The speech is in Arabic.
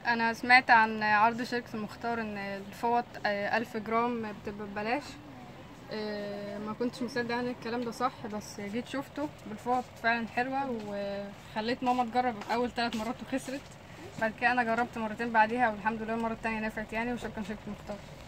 انا سمعت عن عرض شركة المختار ان الفوط 1000 جرام بتبقى ببلاش. ما كنتش مصدقه ان الكلام ده صح، بس جيت شفته بالفوط فعلا حلوة، وخليت ماما تجرب اول 3 مرات وخسرت. بعد كده انا جربت مرتين بعديها، والحمد لله المرة التانية نفعت يعني، وشكرا شركة المختار.